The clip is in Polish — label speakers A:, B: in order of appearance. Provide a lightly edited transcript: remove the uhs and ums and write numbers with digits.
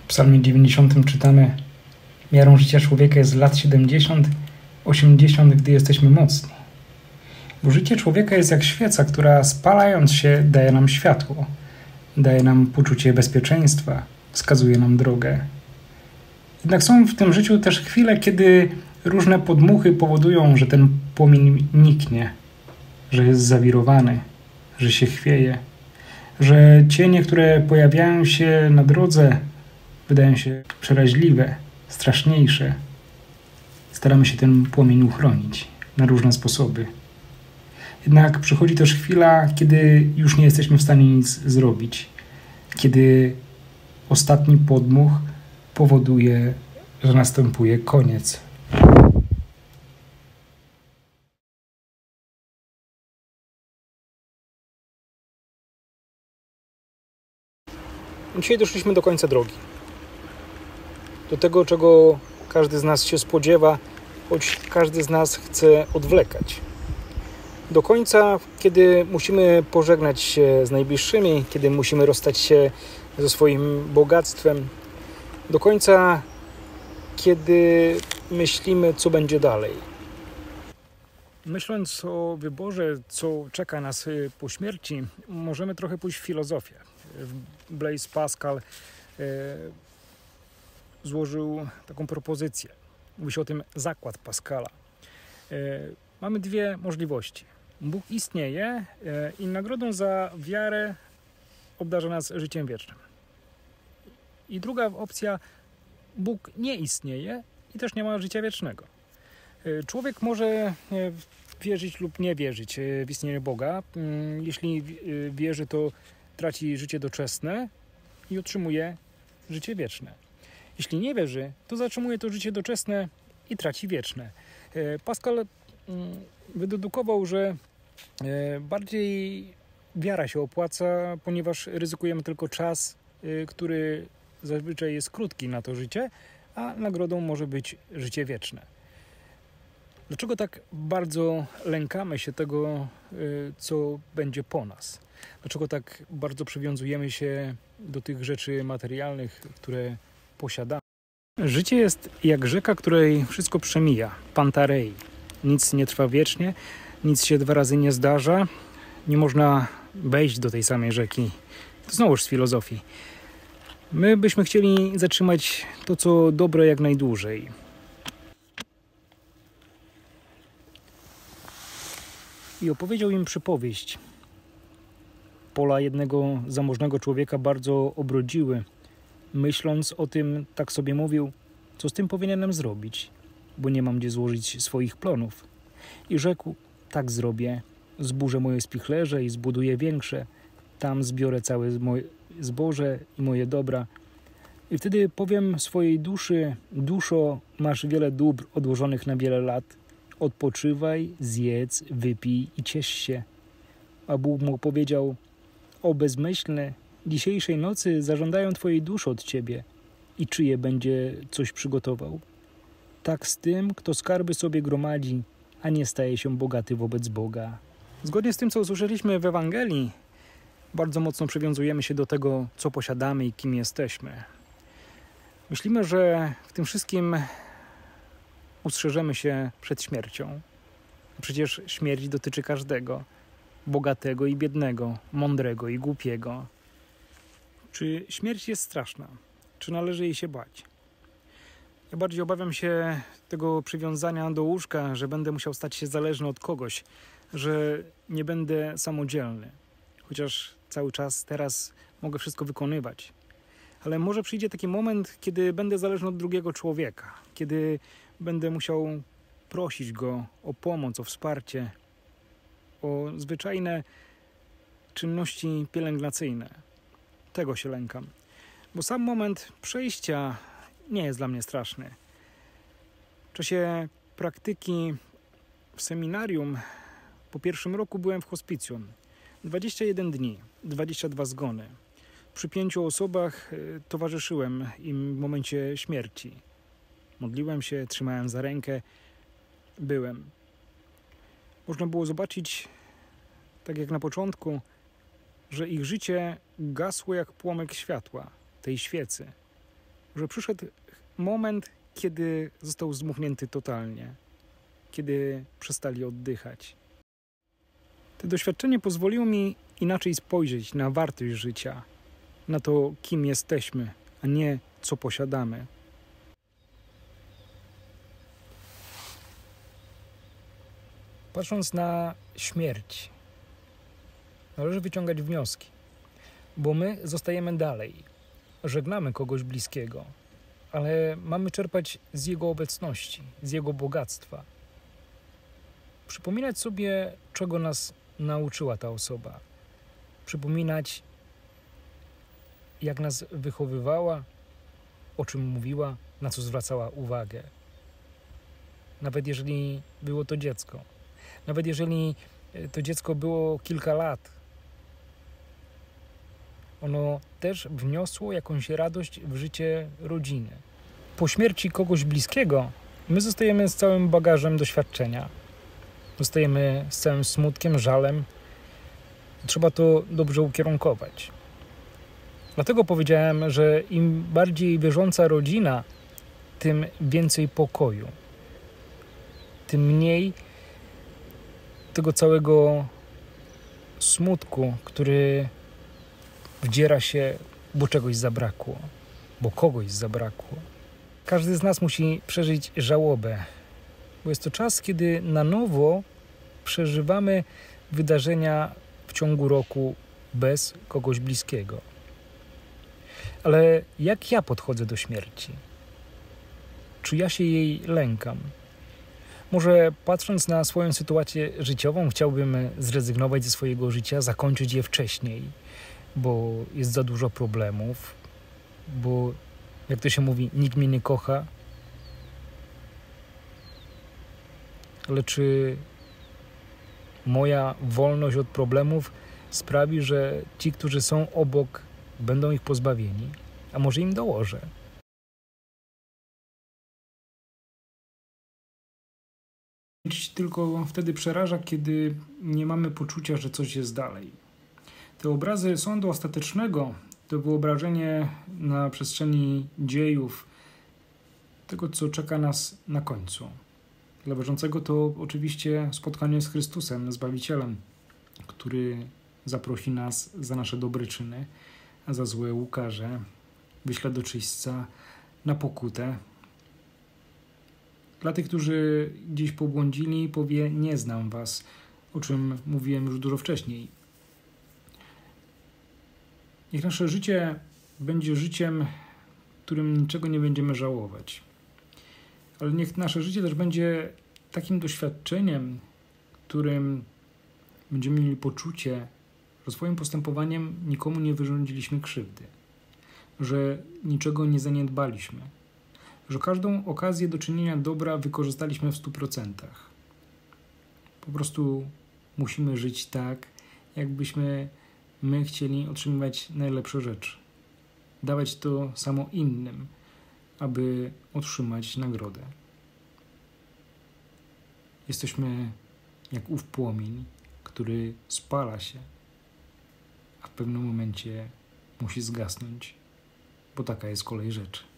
A: Psalmie 90 czytamy: miarą życia człowieka jest lat 70, 80, gdy jesteśmy mocni. Bo życie człowieka jest jak świeca, która spalając się daje nam światło, daje nam poczucie bezpieczeństwa, wskazuje nam drogę. Jednak są w tym życiu też chwile, kiedy różne podmuchy powodują, że ten płomień niknie, że jest zawirowany, że się chwieje, że cienie, które pojawiają się na drodze, wydają się przeraźliwe, straszniejsze. Staramy się ten płomień uchronić na różne sposoby. Jednak przychodzi też chwila, kiedy już nie jesteśmy w stanie nic zrobić. Kiedy ostatni podmuch powoduje, że następuje koniec. Dzisiaj doszliśmy do końca drogi. Do tego, czego każdy z nas się spodziewa, choć każdy z nas chce odwlekać. Do końca, kiedy musimy pożegnać się z najbliższymi, kiedy musimy rozstać się ze swoim bogactwem. Do końca, kiedy myślimy, co będzie dalej. Myśląc o wyborze, co czeka nas po śmierci, możemy trochę pójść w filozofię. Blaise Pascal złożył taką propozycję. Mówi się o tym zakład Pascala. Mamy dwie możliwości. Bóg istnieje i nagrodą za wiarę obdarza nas życiem wiecznym. I druga opcja, Bóg nie istnieje i też nie ma życia wiecznego. Człowiek może wierzyć lub nie wierzyć w istnienie Boga. Jeśli wierzy, to traci życie doczesne i otrzymuje życie wieczne. Jeśli nie wierzy, to zatrzymuje to życie doczesne i traci wieczne. Pascal wydedukował, że bardziej wiara się opłaca, ponieważ ryzykujemy tylko czas, który zazwyczaj jest krótki na to życie, a nagrodą może być życie wieczne. Dlaczego tak bardzo lękamy się tego, co będzie po nas? Dlaczego tak bardzo przywiązujemy się do tych rzeczy materialnych, które posiadamy? Życie jest jak rzeka, której wszystko przemija. Pantarei. Nic nie trwa wiecznie, nic się dwa razy nie zdarza. Nie można wejść do tej samej rzeki. To znowuż z filozofii. My byśmy chcieli zatrzymać to, co dobre, jak najdłużej. I opowiedział im przypowieść. Pola jednego zamożnego człowieka bardzo obrodziły. Myśląc o tym, tak sobie mówił, co z tym powinienem zrobić, bo nie mam gdzie złożyć swoich plonów. I rzekł, tak zrobię, zburzę moje spichlerze i zbuduję większe, tam zbiorę całe moje zboże i moje dobra. I wtedy powiem swojej duszy, duszo, masz wiele dóbr odłożonych na wiele lat, odpoczywaj, zjedz, wypij i ciesz się. A Bóg mu powiedział, o bezmyślny, dzisiejszej nocy zażądają twojej duszy od ciebie i czyje będzie coś przygotował. Tak z tym, kto skarby sobie gromadzi, a nie staje się bogaty wobec Boga. Zgodnie z tym, co usłyszeliśmy w Ewangelii, bardzo mocno przywiązujemy się do tego, co posiadamy i kim jesteśmy. Myślimy, że w tym wszystkim ustrzeżemy się przed śmiercią. Przecież śmierć dotyczy każdego, bogatego i biednego, mądrego i głupiego. Czy śmierć jest straszna? Czy należy jej się bać? Ja bardziej obawiam się tego przywiązania do łóżka, że będę musiał stać się zależny od kogoś, że nie będę samodzielny. Chociaż cały czas teraz mogę wszystko wykonywać. Ale może przyjdzie taki moment, kiedy będę zależny od drugiego człowieka, kiedy będę musiał prosić go o pomoc, o wsparcie, o zwyczajne czynności pielęgnacyjne. Tego się lękam. Bo sam moment przejścia nie jest dla mnie straszny. W czasie praktyki w seminarium po pierwszym roku byłem w hospicjum. 21 dni, 22 zgony. Przy 5 osobach towarzyszyłem im w momencie śmierci. Modliłem się, trzymałem za rękę, byłem. Można było zobaczyć, tak jak na początku, że ich życie gasło jak płomyk światła, tej świecy. że przyszedł moment, kiedy został zdmuchnięty totalnie, kiedy przestali oddychać. To doświadczenie pozwoliło mi inaczej spojrzeć na wartość życia, na to, kim jesteśmy, a nie co posiadamy. Patrząc na śmierć, należy wyciągać wnioski, bo my zostajemy dalej, żegnamy kogoś bliskiego, ale mamy czerpać z Jego obecności, z Jego bogactwa. Przypominać sobie, czego nas nauczyła ta osoba. Przypominać, jak nas wychowywała, o czym mówiła, na co zwracała uwagę. Nawet jeżeli było to dziecko. Nawet jeżeli to dziecko było kilka lat. Ono też wniosło jakąś radość w życie rodziny. Po śmierci kogoś bliskiego my zostajemy z całym bagażem doświadczenia. Zostajemy z całym smutkiem, żalem. Trzeba to dobrze ukierunkować. Dlatego powiedziałem, że im bardziej wierząca rodzina, tym więcej pokoju. Tym mniej tego całego smutku, który wdziera się, bo czegoś zabrakło, bo kogoś zabrakło. Każdy z nas musi przeżyć żałobę, bo jest to czas, kiedy na nowo przeżywamy wydarzenia w ciągu roku bez kogoś bliskiego. Ale jak ja podchodzę do śmierci? Czy ja się jej lękam? Może patrząc na swoją sytuację życiową, chciałbym zrezygnować ze swojego życia, zakończyć je wcześniej, bo jest za dużo problemów, bo, jak to się mówi, nikt mnie nie kocha. Ale czy moja wolność od problemów sprawi, że ci, którzy są obok, będą ich pozbawieni? A może im dołożę? Śmierć tylko wtedy przeraża, kiedy nie mamy poczucia, że coś jest dalej. Te obrazy sądu ostatecznego to wyobrażenie na przestrzeni dziejów tego, co czeka nas na końcu. Dla wierzącego to oczywiście spotkanie z Chrystusem, Zbawicielem, który zaprosi nas za nasze dobre czyny, a za złe ukarze, wyśle do czyśćca na pokutę. Dla tych, którzy gdzieś pobłądzili, powie: nie znam was, o czym mówiłem już dużo wcześniej. Niech nasze życie będzie życiem, w którym niczego nie będziemy żałować. Ale niech nasze życie też będzie takim doświadczeniem, którym będziemy mieli poczucie, że swoim postępowaniem nikomu nie wyrządziliśmy krzywdy, że niczego nie zaniedbaliśmy, że każdą okazję do czynienia dobra wykorzystaliśmy w 100%. Po prostu musimy żyć tak, jakbyśmy my chcieli otrzymywać najlepsze rzeczy. Dawać to samo innym, aby otrzymać nagrodę. Jesteśmy jak ów płomień, który spala się, a w pewnym momencie musi zgasnąć, bo taka jest kolej rzeczy.